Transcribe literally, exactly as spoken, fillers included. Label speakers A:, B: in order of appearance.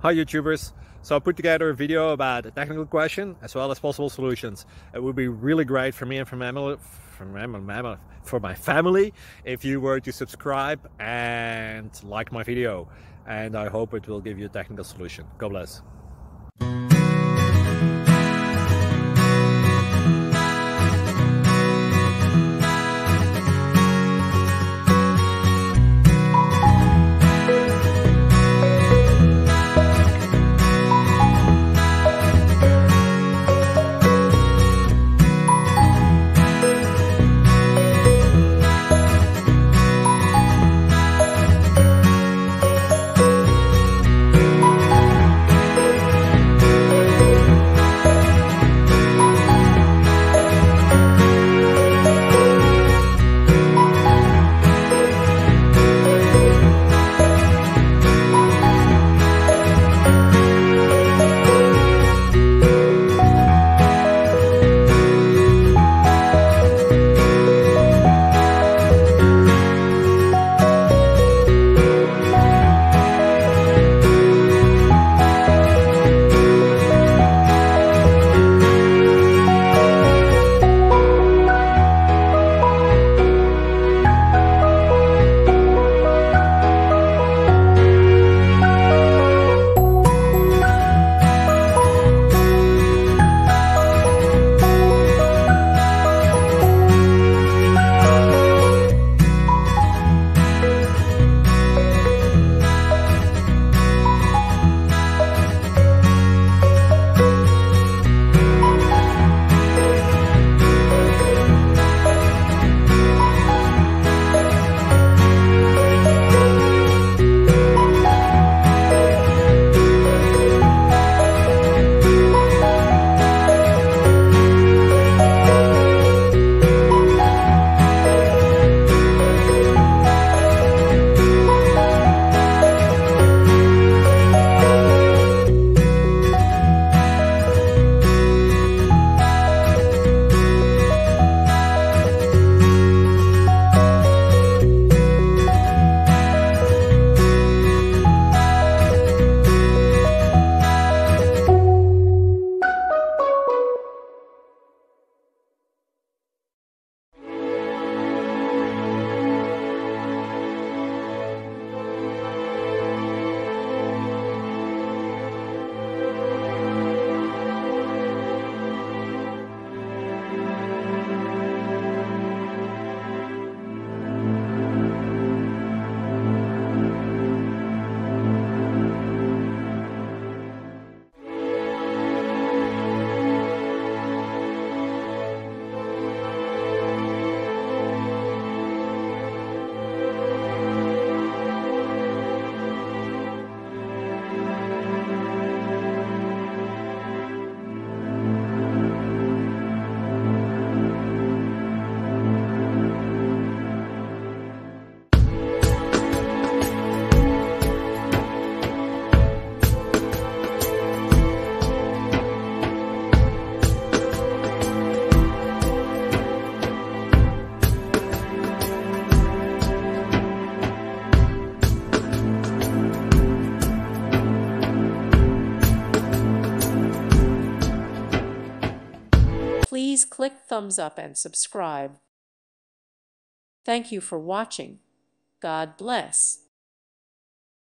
A: Hi YouTubers! So I put together a video about a technical question as well as possible solutions. It would be really great for me and for my family, for my, for my family if you were to subscribe and like my video. And I hope it will give you a technical solution. God bless.
B: Please click thumbs up and subscribe. Thank you for watching. God bless.